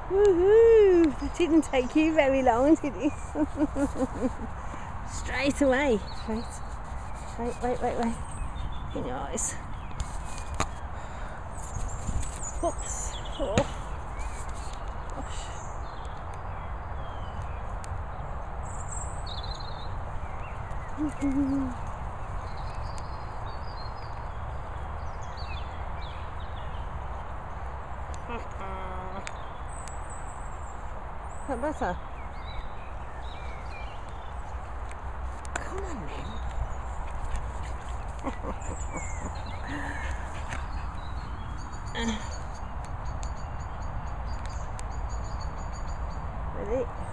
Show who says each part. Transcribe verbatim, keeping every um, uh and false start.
Speaker 1: Woohoo! That didn't take you very long, did it? Straight away. Straight. Wait, wait, wait, wait. In your eyes. Whoops. Oh. Gosh. Mm-hmm. Is that better? Come on then. Ready?